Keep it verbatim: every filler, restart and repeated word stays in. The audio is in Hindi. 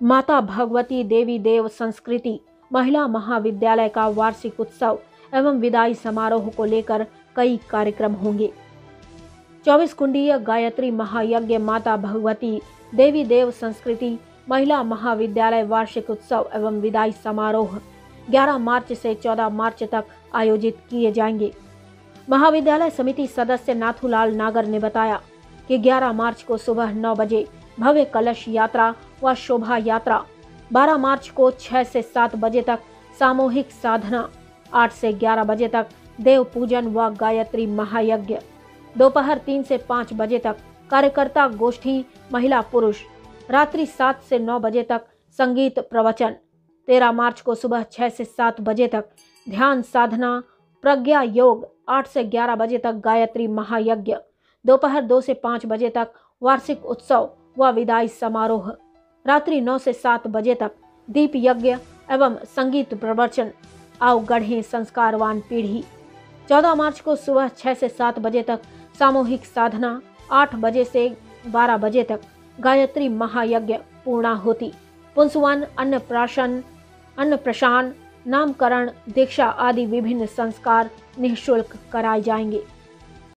माता भगवती देवी देव संस्कृति महिला महाविद्यालय का वार्षिक उत्सव एवं विदाई समारोह को लेकर कई कार्यक्रम होंगे। चौबीस कुंडीय गायत्री महायज्ञ माता भगवती देवी देव संस्कृति महिला महाविद्यालय वार्षिक उत्सव एवं विदाई समारोह ग्यारह मार्च से चौदह मार्च तक आयोजित किए जाएंगे। महाविद्यालय समिति सदस्य नाथूलाल नागर ने बताया कि ग्यारह मार्च को सुबह नौ बजे भव्य कलश यात्रा व शोभा यात्रा, बारह मार्च को छह से सात बजे तक सामूहिक साधना, आठ से ग्यारह बजे तक देव पूजन व गायत्री महायज्ञ, दोपहर तीन से पाँच बजे तक कार्यकर्ता गोष्ठी महिला पुरुष, रात्रि सात से नौ बजे तक संगीत प्रवचन, तेरह मार्च को सुबह छह से सात बजे तक ध्यान साधना प्रज्ञा योग, आठ से ग्यारह बजे तक गायत्री महायज्ञ, दोपहर दो से पाँच बजे तक वार्षिक उत्सव व विदाई समारोह, रात्रि नौ से सात बजे तक दीप यज्ञ एवं संगीत प्रवचन। आओ गढ़ें संस्कारवान पीढ़ी। चौदह मार्च को सुबह छह से सात बजे तक सामूहिक साधना, आठ बजे से बारह बजे तक गायत्री महायज्ञ पूर्णाहुति, पुंसवन, अन्नप्राशन अन्नप्रशान, नामकरण, दीक्षा आदि विभिन्न संस्कार निःशुल्क कराए जाएंगे।